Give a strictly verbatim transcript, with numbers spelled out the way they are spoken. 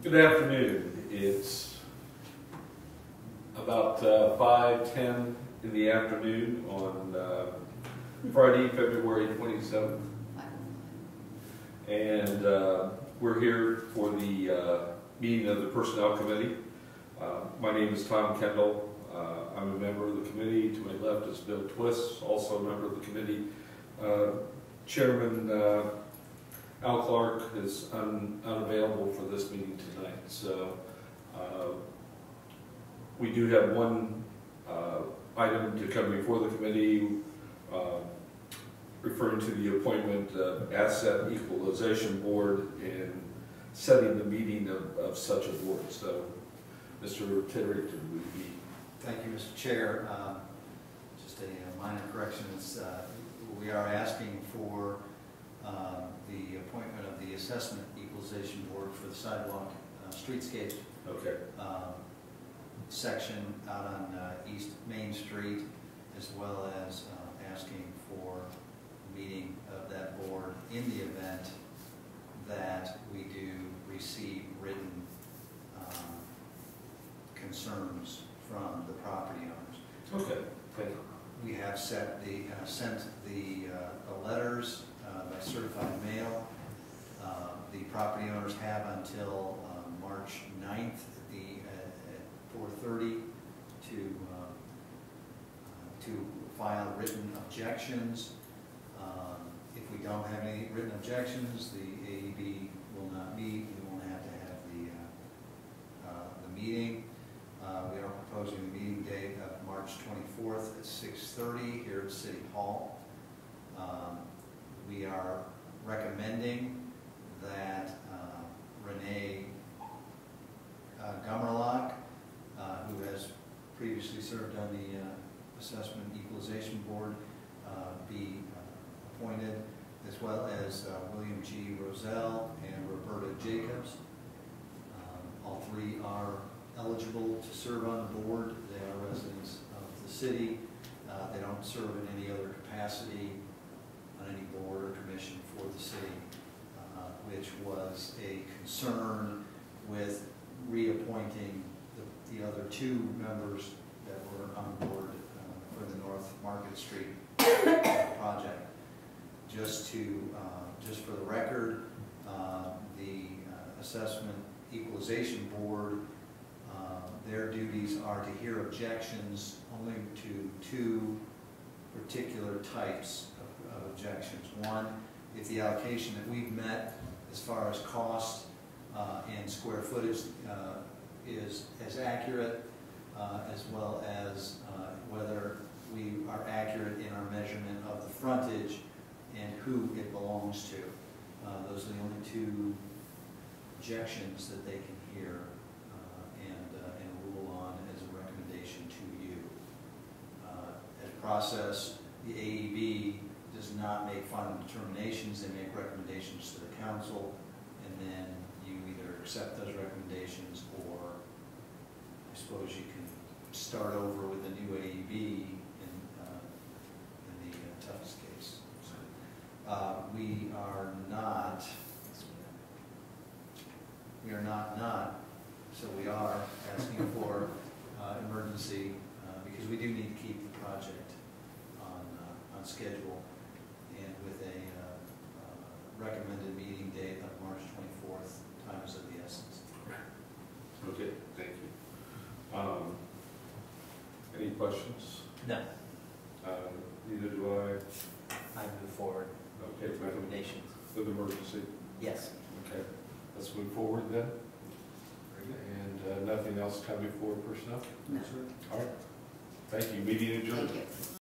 Good afternoon. It's about uh, five ten in the afternoon on uh, Friday, February twenty-seventh. And uh, we're here for the uh, meeting of the Personnel Committee. Uh, my name is Tom Kendall. Uh, I'm a member of the committee. To my left is Bill Twist, also a member of the committee. Uh, Chairman uh, Al Clark is un unavailable for this meeting tonight. So uh, we do have one uh, item to come before the committee uh, referring to the appointment of Asset Equalization Board and setting the meeting of, of such a board. So Mister Titterington, would you be? Thank you, Mister Chair. Uh, just a, a minor correction. Is, uh, we are asking for uh, the appointment of the Assessment Equalization Board for the sidewalk uh, streetscape Okay. uh, section out on uh, East Main Street, as well as uh, asking for a meeting of that board in the event that we do receive written um, concerns from the property owners. Okay. Thank you. We have set the, uh, sent the, uh, the letters uh, by certified mail. Uh, the property owners have until uh, March ninth at, the, uh, at four thirty to, uh, uh, to file written objections. Um, if we don't have any written objections, the A E B will not meet. We won't have to have the, uh, uh, the meeting. Uh, we are proposing a meeting date of March twenty-fourth at six thirty here at City Hall. Um, we are recommending that uh, Renee uh, Gummerlock, uh, who has previously served on the uh, Assessment Equalization Board, uh, be uh, appointed, as well as uh, William G. Roselle and Roberta Jacobs. Um, all three are eligible to serve on the board. They are residents of the city. Uh, they don't serve in any other capacity on any board or commission for the city, uh, which was a concern with reappointing the, the other two members that were on board uh, for the North Market Street uh, project. Just to, uh, just for the record, uh, the uh, Assessment Equalization Board, Uh, their duties are to hear objections only to two particular types of, of objections. One, if the allocation that we've met as far as cost uh, and square footage uh, is as accurate, uh, as well as uh, whether we are accurate in our measurement of the frontage and who it belongs to. Uh, those are the only two objections that they can hear process. The A E B does not make final determinations. They make recommendations to the council, and then you either accept those recommendations or I suppose you can start over with a new A E B in, uh, in the uh, toughest case. So, uh, we are not, we are not not, so we are asking for uh, emergency uh, because we do need to keep the project on schedule, and with a uh, uh, recommended meeting date of March twenty-fourth. Time is of the essence. Okay, thank you. Um, any questions? No. Uh, neither do I. I move forward. Okay, Recommendations. With emergency? Yes. Okay, let's move forward then. Very good. And uh, nothing else coming forward personnel? No. All right. Thank you. Meeting adjourned. Thank you.